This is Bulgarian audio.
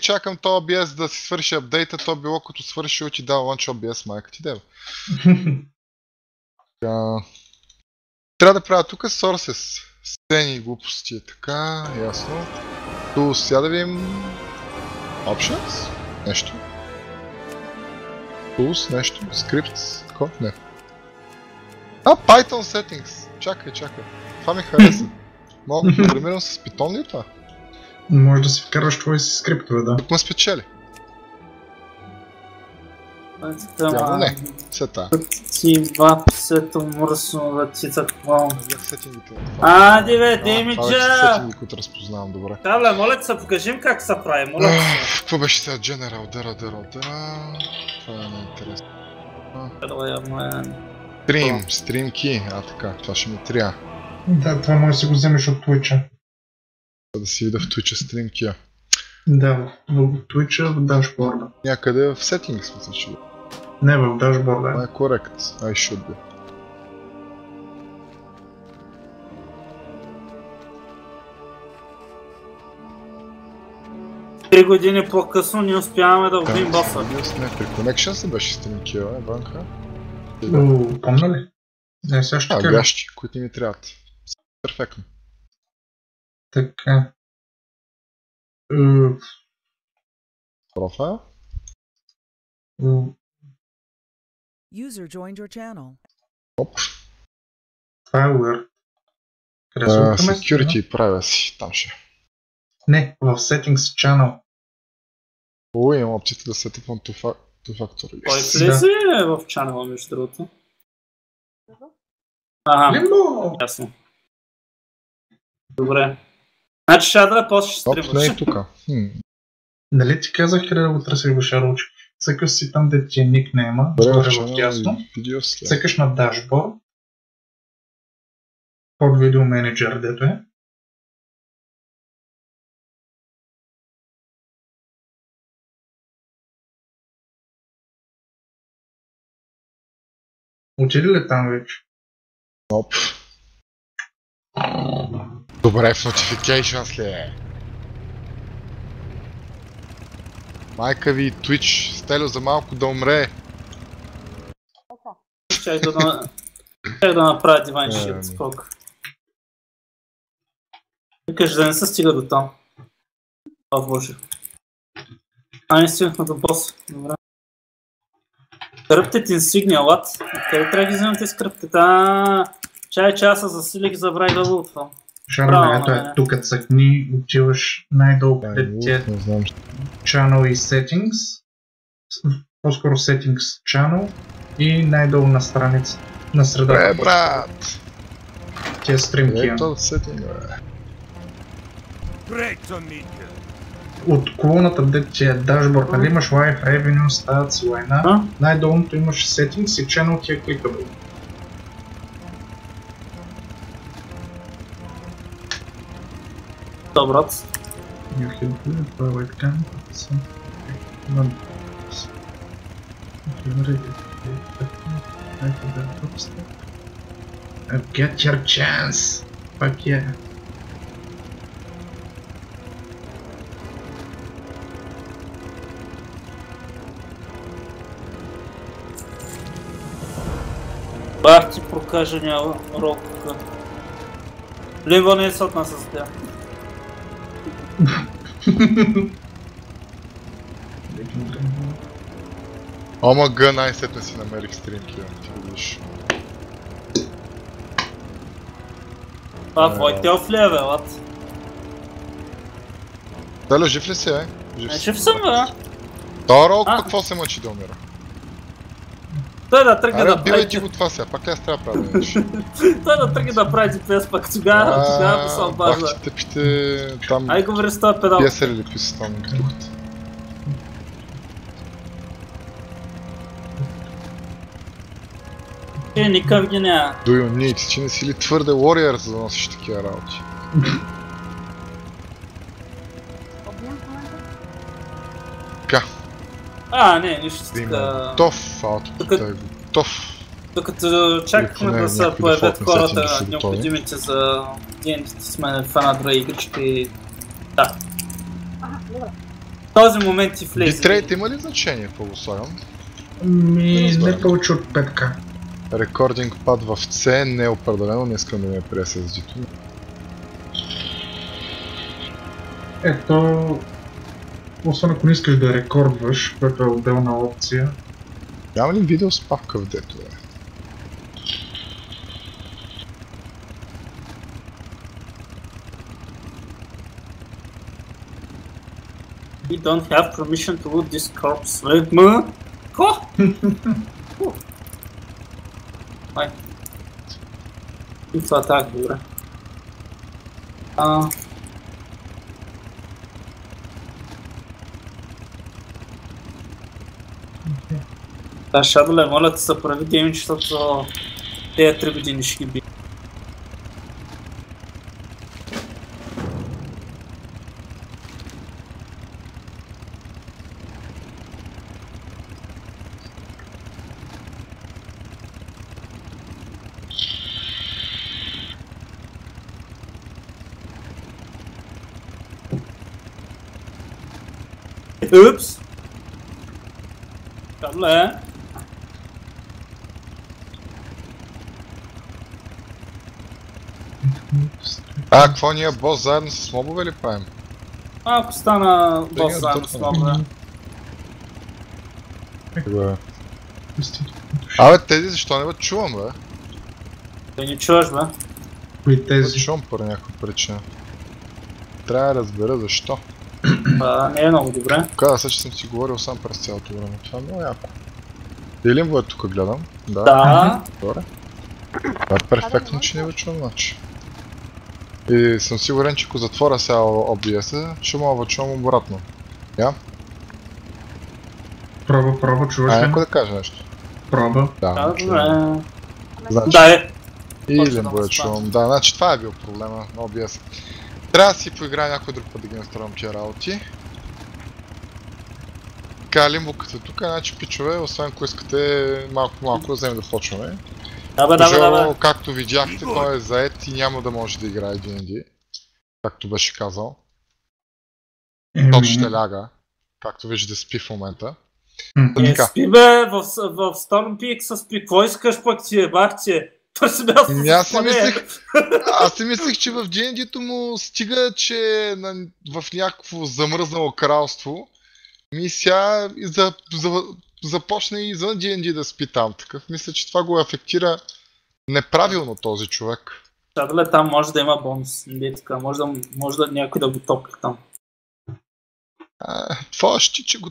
чакам то OBS да си свърши апдейта, то било като свърши и ти дава лънч OBS, майка ти дева. Трябва да правя тук sources, сцени и глупости, така, ясно. Ту сега да видим options, нещо. Tools, нещо, scripts, какво? Не. Python settings, чакай. Това ми хареса. Мога да програмирам с Python ли това? Може да си вкарваш твои си скриптове, да. Тук ме спечели. Явно не, все тая. Ти вапсето мръсно да ти такова. Сетингите. Ади бе, демиджа! Това вече сетинги, които разпознавам добре. Кабле, моля ти се, покажи как се прави, моля ти се. Какво беше сега? General, дъра. Това е неинтересно. Stream key, така, това ще ми трябва. Да, това може да си го вземеш от Twitch-а. Да си видя в Twitch-а stream key. Да, в Twitch-а в дашборда. Някъде в settings мисля, че. Не, в дашборда. Това е correct, I should be. Три години по-късно не успяваме да убим боса. Не, при Connections беше stream key, банка. Помня ли? Не, сега ще кажа. Гащи, които ми трябват. Перфектно. Така. Профайл? User joined your channel. Оп. Това е Word. Security и privacy, там ще. Не, в Settings Channel. Имам опцията да се типвам two factor. Кой влезе в чанела, между другото? Лимбо! Ясно. Добре. Значи ще да после стримаш. Не е тука. Нали ти казах къде да го търсиш в Шарлоч? Цъкаш си там, де ти е никнейма, горе в тясно. Цъкаш на дашборд. Под видео менеджер, дето е. Отиди ли там вече? Оп. Добре, в notifications ли е? Майка ви, Twitch, Стелю за малко да умре. Чай да направя дивайн шит, скок. Викаш да не се стига до там. О, боже. Не стигнахме до бос. Добре. Скръптите инсигния, лад. Къде трябва да ги вземете скръптите? Че аз се засилих и забравих да го отвам. Шарно, ето е, тук цъкни, отиваш най-долу пред тия Channel и Settings. По-скоро Settings Channel и най-долу на страница. На средата. Брат! Тия стримкия. Ето сетинга, От колоната, де ти е дашборд, нали имаш Live Revenue, Stats, Line, най-долното имаш Settings и Channel ти е кликабъл. Да, брат. Get your chance! Fuck yeah! Бах ти прокажа няма ролка. Лимбо не е се отнася с тя. ОМГ, най-сетне си намерих стримки, ти видиш. Това Войтелов ли е, бе, лад? Далю, жив ли си, бе? Жив съм, бе. Това ролк пък какво се мъчи да умира? Той да тръгне да прави... бивай ти го това сега, пак ли аз трябва да правя да нещо? Той да тръгне да прави ДПС, пак тогава да се обажда. Бах ти тъпите там... Ай говори с този педал. Пиесели ли писа там на тухата? Никак ги няма. Do you need? Че не си ли твърде warrior, за да носиш такива работи? Така. Не, нищо така... Готов, аутпута е готов. Докато чакахме да се появят хората, необходимите за DnD сме фана друга игричка и... Да. този момент ти влезе. Битрейт има ли значение, какво го слагам? Не повече от 5К. Рекординг пад в C не е определено, не искам да ме прия с SSD-то. Ето, освен ако не искаш да рекордваш, което е отделна опция. Няма ли видео спавка в дето, бе? We don't have permission to loot this corpse. Wait, ма? Ко? Ай. И това так, добре. Да, Шадле, моля да се прави гейминг, защото тези 3 години ще ги би. Упс! Шадле! Какво ние бос заедно с мобове ли правим? Ако стана бос заедно с мобове. Абе, тези защо не бе чувам, бе? Да ни чуваш, бе? Кои тези? Чувам по някаква причина. Трябва да разбера защо. Не е много добре. Каза се, че съм си говорил сам през цялото време. Това е много яко. Илимво е тук, гледам. Да. Добре. Това е перфектно, че не ви чувам, значи. И съм сигурен, че ако затворя сега OBS-а, ще мога да чувам обратно. Я? Проба, чуваш ли? Някой да каже нещо. Проба. Да, Добре. значи, Да е. Илимво я чувам. Да, значи това е бил проблема на OBS. Трябва да си поиграя някой друг път да ги настройвам тия работи. Така, лимбуката тук, значи пичове, освен ако искате малко да вземем да почваме. Да. Както видяхте, той е заед и няма да може да играе DnD. Както беше казал. Тот ще ляга. Както вижда да спи в момента. Спи бе, в Stormpeak се спи. Какво искаш пък ти е, бахте? Аз си мислех, че в DnD-то му стига, че е в някакво замръзнало кралство. Мисля и започне и извън DnD да спи там. Такъв мисля, че това го афектира неправилно този човек. Шадле, там може да има бонус. Може да някой да го топли там. Това ще че го